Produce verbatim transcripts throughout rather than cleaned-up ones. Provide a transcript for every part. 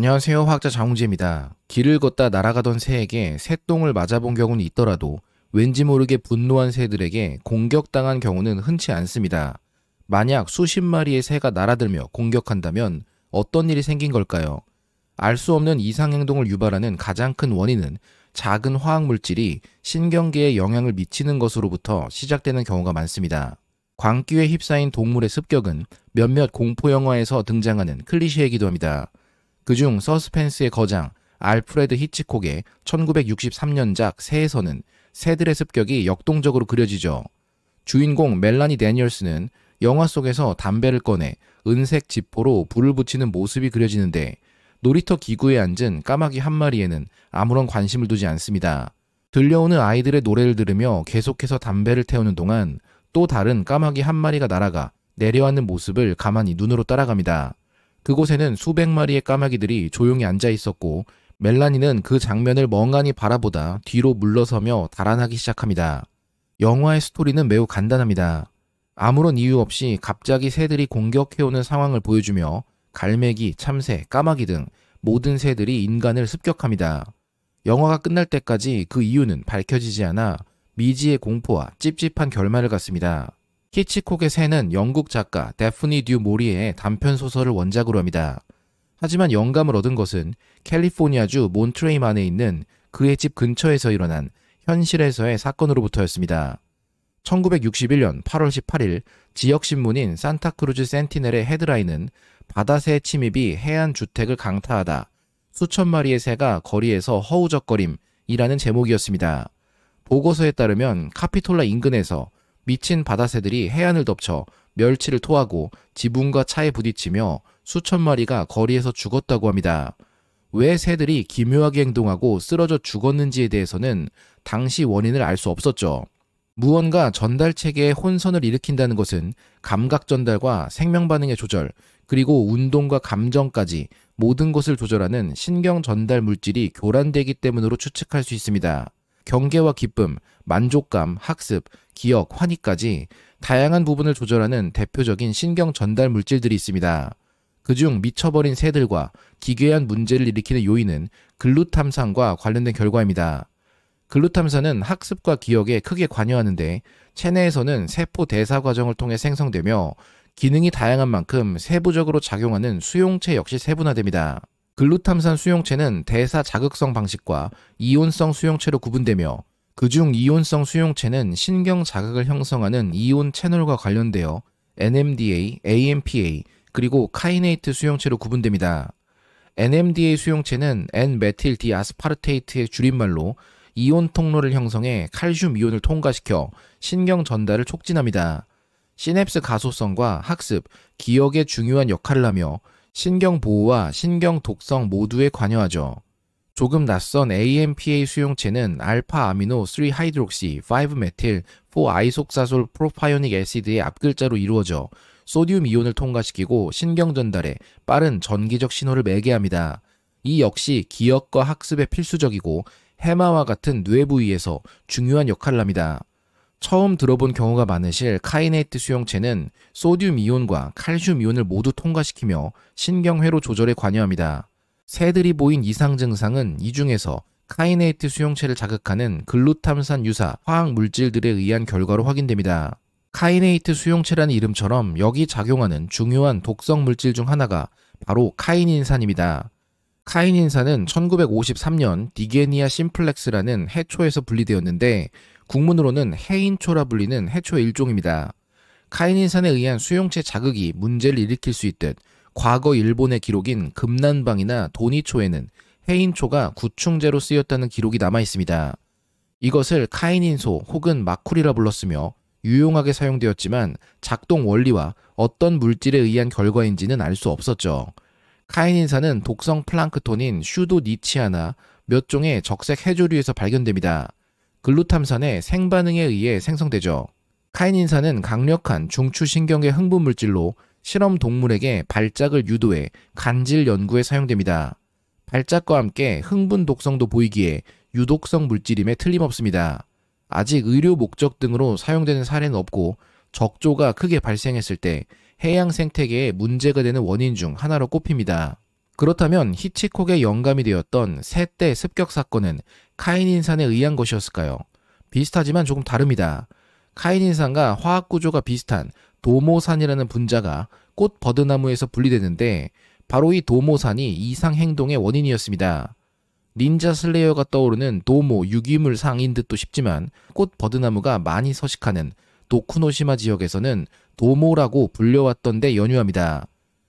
안녕하세요. 화학자 장웅재입니다. 길을 걷다 날아가던 새에게 새똥을 맞아본 경우는 있더라도 왠지 모르게 분노한 새들에게 공격당한 경우는 흔치 않습니다. 만약 수십 마리의 새가 날아들며 공격한다면 어떤 일이 생긴 걸까요? 알 수 없는 이상행동을 유발하는 가장 큰 원인은 작은 화학물질이 신경계에 영향을 미치는 것으로부터 시작되는 경우가 많습니다. 광기에 휩싸인 동물의 습격은 몇몇 공포영화에서 등장하는 클리셰이기도 합니다. 그중 서스펜스의 거장 알프레드 히치콕의 천구백육십삼 년작 새에서는 새들의 습격이 역동적으로 그려지죠. 주인공 멜라니 데니얼스는 영화 속에서 담배를 꺼내 은색 지포로 불을 붙이는 모습이 그려지는데 놀이터 기구에 앉은 까마귀 한 마리에는 아무런 관심을 두지 않습니다. 들려오는 아이들의 노래를 들으며 계속해서 담배를 태우는 동안 또 다른 까마귀 한 마리가 날아가 내려앉는 모습을 가만히 눈으로 따라갑니다. 그곳에는 수백 마리의 까마귀들이 조용히 앉아 있었고 멜라니는 그 장면을 멍하니 바라보다 뒤로 물러서며 달아나기 시작합니다. 영화의 스토리는 매우 간단합니다. 아무런 이유 없이 갑자기 새들이 공격해오는 상황을 보여주며 갈매기, 참새, 까마귀 등 모든 새들이 인간을 습격합니다. 영화가 끝날 때까지 그 이유는 밝혀지지 않아 미지의 공포와 찝찝한 결말을 갖습니다. 히치콕의 새는 영국 작가 데프니 듀 모리에의 단편소설을 원작으로 합니다. 하지만 영감을 얻은 것은 캘리포니아주 몬트레이만에 있는 그의 집 근처에서 일어난 현실에서의 사건으로부터였습니다. 천구백육십일 년 팔월 십팔일 지역신문인 산타크루즈 센티넬의 헤드라인은 바다새 침입이 해안 주택을 강타하다. 수천 마리의 새가 거리에서 허우적거림이라는 제목이었습니다. 보고서에 따르면 카피톨라 인근에서 미친 바다새들이 해안을 덮쳐 멸치를 토하고 지붕과 차에 부딪히며 수천 마리가 거리에서 죽었다고 합니다. 왜 새들이 기묘하게 행동하고 쓰러져 죽었는지에 대해서는 당시 원인을 알 수 없었죠. 무언가 전달 체계에 혼선을 일으킨다는 것은 감각 전달과 생명 반응의 조절, 그리고 운동과 감정까지 모든 것을 조절하는 신경 전달 물질이 교란되기 때문으로 추측할 수 있습니다. 경계와 기쁨, 만족감, 학습, 기억, 환희까지 다양한 부분을 조절하는 대표적인 신경 전달 물질들이 있습니다. 그중 미쳐버린 새들과 기괴한 문제를 일으키는 요인은 글루탐산과 관련된 결과입니다. 글루탐산은 학습과 기억에 크게 관여하는데 체내에서는 세포 대사 과정을 통해 생성되며 기능이 다양한 만큼 세부적으로 작용하는 수용체 역시 세분화됩니다. 글루탐산 수용체는 대사 자극성 방식과 이온성 수용체로 구분되며 그중 이온성 수용체는 신경 자극을 형성하는 이온 채널과 관련되어 엔엠디에이, 에이엠피에이, 그리고 카이네이트 수용체로 구분됩니다. 엔엠디에이 수용체는 엔-메틸 디아스파르테이트의 줄임말로 이온 통로를 형성해 칼슘 이온을 통과시켜 신경 전달을 촉진합니다. 시냅스 가소성과 학습, 기억에 중요한 역할을 하며 신경 보호와 신경 독성 모두에 관여하죠. 조금 낯선 에이엠피에이 수용체는 알파 아미노 삼 하이드록시 오 메틸 사 아이속사솔 프로파이오닉 애시드의 앞글자로 이루어져 소듐 이온을 통과시키고 신경 전달에 빠른 전기적 신호를 매개합니다. 이 역시 기억과 학습에 필수적이고 해마와 같은 뇌 부위에서 중요한 역할을 합니다. 처음 들어본 경우가 많으실 카이네이트 수용체는 소듐 이온과 칼슘 이온을 모두 통과시키며 신경회로 조절에 관여합니다. 새들이 보인 이상 증상은 이 중에서 카이네이트 수용체를 자극하는 글루탐산 유사 화학 물질들에 의한 결과로 확인됩니다. 카이네이트 수용체라는 이름처럼 여기 작용하는 중요한 독성 물질 중 하나가 바로 카이닌산입니다. 카이닌산은 천구백오십삼 년 디게니아 심플렉스라는 해초에서 분리되었는데 국문으로는 해인초라 불리는 해초의 일종입니다. 카이닌산에 의한 수용체 자극이 문제를 일으킬 수 있듯 과거 일본의 기록인 금난방이나 도니초에는 해인초가 구충제로 쓰였다는 기록이 남아있습니다. 이것을 카이닌소 혹은 마쿨이라 불렀으며 유용하게 사용되었지만 작동 원리와 어떤 물질에 의한 결과인지는 알 수 없었죠. 카이닌산은 독성 플랑크톤인 슈도니치아나 몇 종의 적색 해조류에서 발견됩니다. 글루탐산의 생반응에 의해 생성되죠. 카이닌산은 강력한 중추신경계 흥분 물질로 실험 동물에게 발작을 유도해 간질 연구에 사용됩니다. 발작과 함께 흥분 독성도 보이기에 유독성 물질임에 틀림없습니다. 아직 의료 목적 등으로 사용되는 사례는 없고 적조가 크게 발생했을 때 해양 생태계에 문제가 되는 원인 중 하나로 꼽힙니다. 그렇다면 히치콕의 영감이 되었던 셋대 습격 사건은 카인인산에 의한 것이었을까요? 비슷하지만 조금 다릅니다. 카인인산과 화학 구조가 비슷한 도모산이라는 분자가 꽃 버드나무에서 분리되는데 바로 이 도모산이 이상 행동의 원인이었습니다. 닌자 슬레이어가 떠오르는 도모 유기물 상인 듯도 싶지만 꽃 버드나무가 많이 서식하는 도쿠노시마 지역에서는 도모라고 불려왔던 데 연유합니다.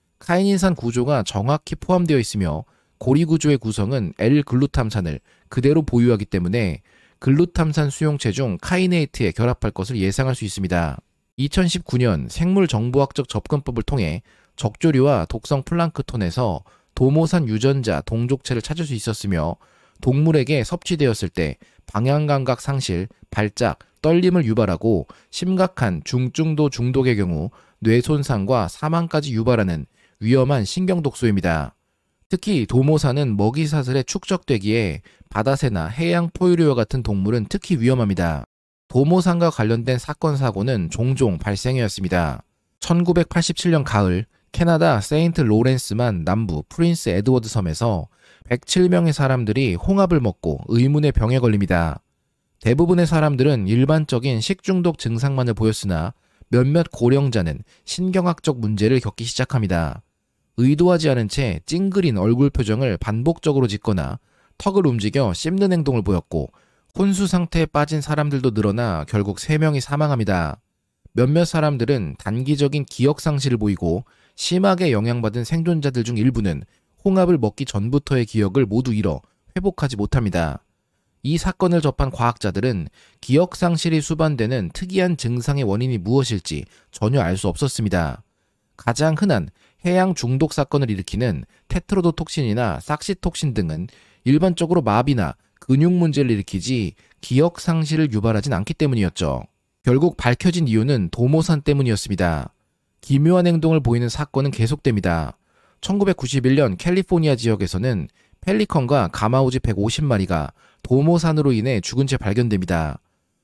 카인인산 구조가 정확히 포함되어 있으며 고리 구조의 구성은 L-글루탐산을 그대로 보유하기 때문에 글루탐산 수용체 중 카이네이트에 결합할 것을 예상할 수 있습니다. 이천십구 년 생물정보학적 접근법을 통해 적조류와 독성 플랑크톤에서 도모산 유전자 동족체를 찾을 수 있었으며 동물에게 섭취되었을 때 방향감각 상실, 발작, 떨림을 유발하고 심각한 중증도 중독의 경우 뇌 손상과 사망까지 유발하는 위험한 신경독소입니다. 특히 도모산은 먹이사슬에 축적되기에 바다새나 해양 포유류와 같은 동물은 특히 위험합니다. 도모산과 관련된 사건 사고는 종종 발생해왔습니다. 천구백팔십칠 년 가을 캐나다 세인트 로렌스만 남부 프린스 에드워드 섬에서 백칠 명의 사람들이 홍합을 먹고 의문의 병에 걸립니다. 대부분의 사람들은 일반적인 식중독 증상만을 보였으나 몇몇 고령자는 신경학적 문제를 겪기 시작합니다. 의도하지 않은 채 찡그린 얼굴 표정을 반복적으로 짓거나 턱을 움직여 씹는 행동을 보였고 혼수 상태에 빠진 사람들도 늘어나 결국 세 명이 사망합니다. 몇몇 사람들은 단기적인 기억 상실을 보이고 심하게 영향받은 생존자들 중 일부는 홍합을 먹기 전부터의 기억을 모두 잃어 회복하지 못합니다. 이 사건을 접한 과학자들은 기억 상실이 수반되는 특이한 증상의 원인이 무엇일지 전혀 알 수 없었습니다. 가장 흔한 해양 중독 사건을 일으키는 테트로도톡신이나 삭시톡신 등은 일반적으로 마비나 근육 문제를 일으키지 기억 상실을 유발하진 않기 때문이었죠. 결국 밝혀진 이유는 도모산 때문이었습니다. 기묘한 행동을 보이는 사건은 계속됩니다. 천구백구십일 년 캘리포니아 지역에서는 펠리컨과 가마우지 백오십 마리가 도모산으로 인해 죽은 채 발견됩니다.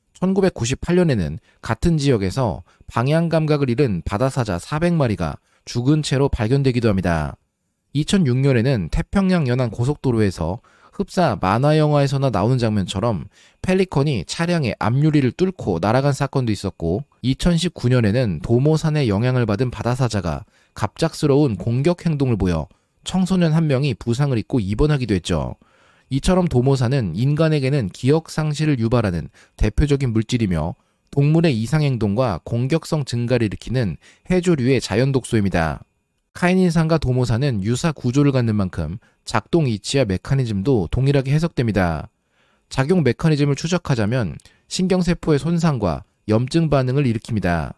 천구백구십팔 년에는 같은 지역에서 방향감각을 잃은 바다사자 사백 마리가 죽은 채로 발견되기도 합니다. 이천육 년에는 태평양 연안 고속도로에서 흡사 만화 영화에서나 나오는 장면처럼 펠리컨이 차량의 앞유리를 뚫고 날아간 사건도 있었고 이천십구 년에는 도모산의 영향을 받은 바다사자가 갑작스러운 공격 행동을 보여 청소년 한 명이 부상을 입고 입원하기도 했죠. 이처럼 도모산은 인간에게는 기억 상실을 유발하는 대표적인 물질이며 동물의 이상행동과 공격성 증가를 일으키는 해조류의 자연독소입니다. 카인인산과 도모산은 유사 구조를 갖는 만큼 작동 이치와 메커니즘도 동일하게 해석됩니다. 작용 메커니즘을 추적하자면 신경세포의 손상과 염증 반응을 일으킵니다.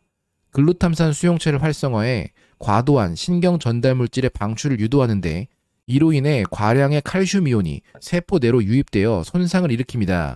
글루탐산 수용체를 활성화해 과도한 신경 전달물질의 방출을 유도하는데 이로 인해 과량의 칼슘 이온이 세포 내로 유입되어 손상을 일으킵니다.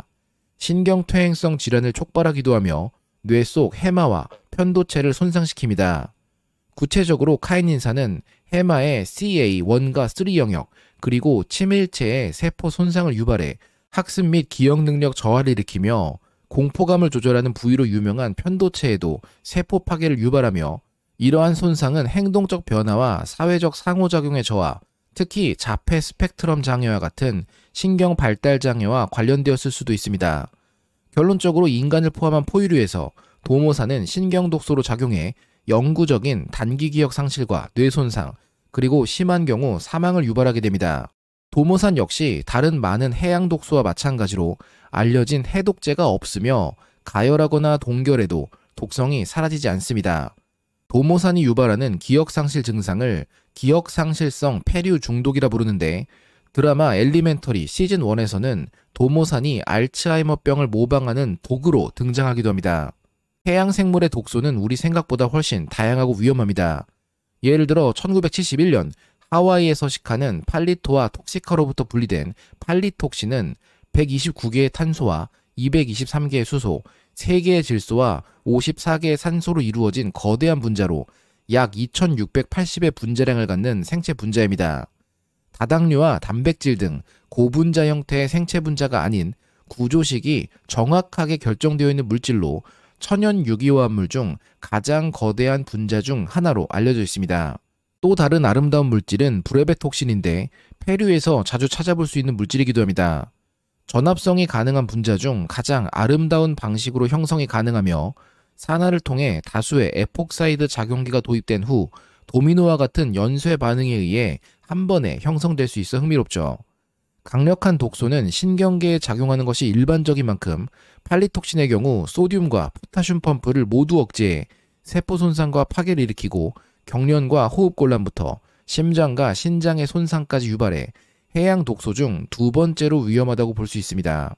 신경퇴행성 질환을 촉발하기도 하며 뇌 속 해마와 편도체를 손상시킵니다. 구체적으로 카인인산은 해마의 씨 에이 원과 삼 영역 그리고 침일체의 세포 손상을 유발해 학습 및 기억 능력 저하를 일으키며 공포감을 조절하는 부위로 유명한 편도체에도 세포 파괴를 유발하며 이러한 손상은 행동적 변화와 사회적 상호작용의 저하, 특히 자폐 스펙트럼 장애와 같은 신경 발달 장애와 관련되었을 수도 있습니다. 결론적으로 인간을 포함한 포유류에서 도모산은 신경독소로 작용해 영구적인 단기 기억 상실과 뇌 손상, 그리고 심한 경우 사망을 유발하게 됩니다. 도모산 역시 다른 많은 해양 독소와 마찬가지로 알려진 해독제가 없으며 가열하거나 동결해도 독성이 사라지지 않습니다. 도모산이 유발하는 기억상실 증상을 기억상실성 폐류 중독이라 부르는데 드라마 엘리멘터리 시즌 원에서는 도모산이 알츠하이머병을 모방하는 도구로 등장하기도 합니다. 해양 생물의 독소는 우리 생각보다 훨씬 다양하고 위험합니다. 예를 들어 천구백칠십일 년 하와이에 서식하는 팔리토와 톡시카로부터 분리된 팔리톡신은 백이십구 개의 탄소와 이백이십삼 개의 수소, 세 개의 질소와 오십사 개의 산소로 이루어진 거대한 분자로 약 이천육백팔십의 분자량을 갖는 생체 분자입니다. 다당류와 단백질 등 고분자 형태의 생체 분자가 아닌 구조식이 정확하게 결정되어 있는 물질로 천연 유기화합물 중 가장 거대한 분자 중 하나로 알려져 있습니다. 또 다른 아름다운 물질은 브레베톡신인데 페류에서 자주 찾아볼 수 있는 물질이기도 합니다. 전합성이 가능한 분자 중 가장 아름다운 방식으로 형성이 가능하며 산화를 통해 다수의 에폭사이드 작용기가 도입된 후 도미노와 같은 연쇄 반응에 의해 한 번에 형성될 수 있어 흥미롭죠. 강력한 독소는 신경계에 작용하는 것이 일반적인 만큼 팔리톡신의 경우 소듐과 포타슘 펌프를 모두 억제해 세포 손상과 파괴를 일으키고 경련과 호흡곤란부터 심장과 신장의 손상까지 유발해 해양 독소 중 두 번째로 위험하다고 볼 수 있습니다.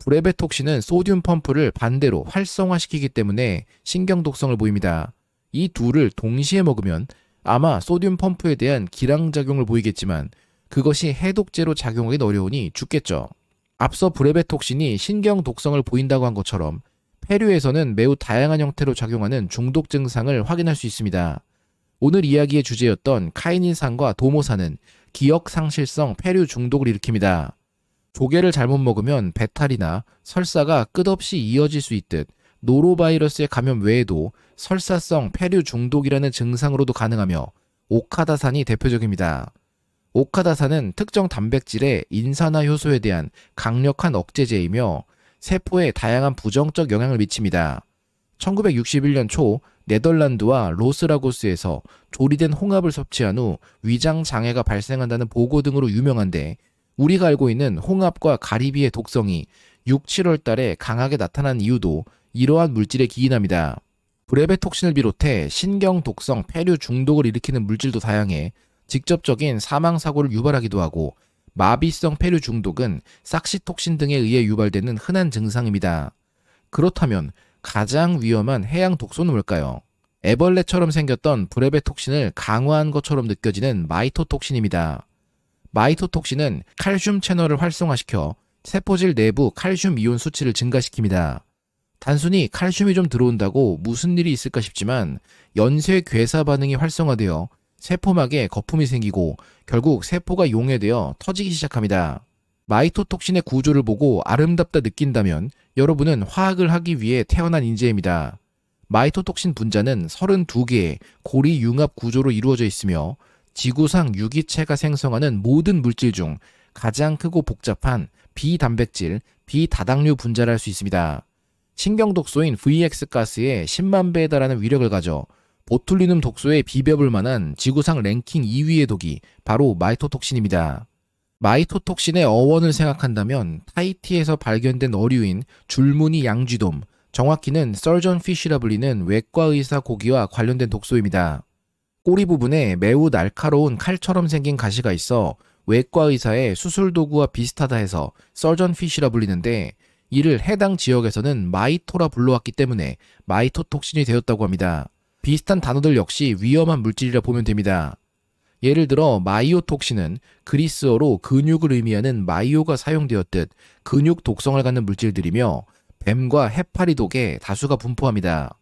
브레베톡신은 소듐 펌프를 반대로 활성화시키기 때문에 신경 독성을 보입니다. 이 둘을 동시에 먹으면 아마 소듐 펌프에 대한 기량작용을 보이겠지만 그것이 해독제로 작용하기 어려우니 죽겠죠. 앞서 브레베톡신이 신경 독성을 보인다고 한 것처럼 페류에서는 매우 다양한 형태로 작용하는 중독 증상을 확인할 수 있습니다. 오늘 이야기의 주제였던 카이닌산과 도모산은 기억 상실성 페류 중독을 일으킵니다. 조개를 잘못 먹으면 배탈이나 설사가 끝없이 이어질 수 있듯 노로바이러스의 감염 외에도 설사성 페류 중독이라는 증상으로도 가능하며 오카다산이 대표적입니다. 오카다산은 특정 단백질의 인산화 효소에 대한 강력한 억제제이며 세포에 다양한 부정적 영향을 미칩니다. 천구백육십일 년 초 네덜란드와 로스라고스에서 조리된 홍합을 섭취한 후 위장 장애가 발생한다는 보고 등으로 유명한데 우리가 알고 있는 홍합과 가리비의 독성이 육, 칠월 달에 강하게 나타난 이유도 이러한 물질에 기인합니다. 브레베톡신을 비롯해 신경 독성 페류 중독을 일으키는 물질도 다양해 직접적인 사망사고를 유발하기도 하고 마비성 페류 중독은 삭시톡신 등에 의해 유발되는 흔한 증상입니다. 그렇다면 가장 위험한 해양 독소는 뭘까요? 애벌레처럼 생겼던 브레베톡신을 강화한 것처럼 느껴지는 마이토톡신입니다. 마이토톡신은 칼슘 채널을 활성화시켜 세포질 내부 칼슘 이온 수치를 증가시킵니다. 단순히 칼슘이 좀 들어온다고 무슨 일이 있을까 싶지만 연쇄 괴사 반응이 활성화되어 세포막에 거품이 생기고 결국 세포가 용해되어 터지기 시작합니다. 마이토톡신의 구조를 보고 아름답다 느낀다면 여러분은 화학을 하기 위해 태어난 인재입니다. 마이토톡신 분자는 서른두 개의 고리 융합 구조로 이루어져 있으며 지구상 유기체가 생성하는 모든 물질 중 가장 크고 복잡한 비단백질, 비다당류 분자를 할 수 있습니다. 신경독소인 브이엑스 가스의 십만 배에 달하는 위력을 가져 보툴리눔 독소에 비벼볼 만한 지구상 랭킹 이 위의 독이 바로 마이토톡신입니다. 마이토톡신의 어원을 생각한다면 타히티에서 발견된 어류인 줄무늬 양쥐돔, 정확히는 썰전피쉬라 불리는 외과의사 고기와 관련된 독소입니다. 꼬리 부분에 매우 날카로운 칼처럼 생긴 가시가 있어 외과의사의 수술도구와 비슷하다 해서 썰전피쉬라 불리는데 이를 해당 지역에서는 마이토라 불러왔기 때문에 마이토톡신이 되었다고 합니다. 비슷한 단어들 역시 위험한 물질이라 보면 됩니다. 예를 들어 마이오톡신은 그리스어로 근육을 의미하는 마이오가 사용되었듯 근육 독성을 갖는 물질들이며 뱀과 해파리 독에 다수가 분포합니다.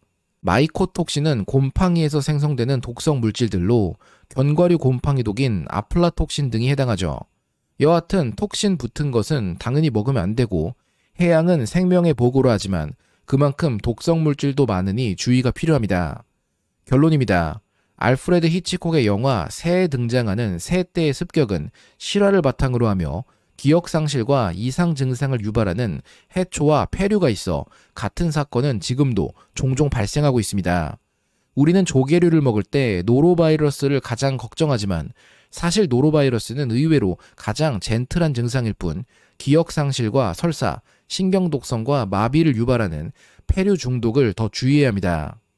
마이코톡신은 곰팡이에서 생성되는 독성 물질들로 견과류 곰팡이 독인 아플라톡신 등이 해당하죠. 여하튼 톡신 붙은 것은 당연히 먹으면 안 되고 해양은 생명의 보고로 하지만 그만큼 독성 물질도 많으니 주의가 필요합니다. 결론입니다. 알프레드 히치콕의 영화 새에 등장하는 새떼의 습격은 실화를 바탕으로 하며 기억상실과 이상 증상을 유발하는 해초와 폐류가 있어 같은 사건은 지금도 종종 발생하고 있습니다. 우리는 조개류를 먹을 때 노로바이러스를 가장 걱정하지만 사실 노로바이러스는 의외로 가장 젠틀한 증상일 뿐 기억상실과 설사, 신경독성과 마비를 유발하는 폐류 중독을 더 주의해야 합니다.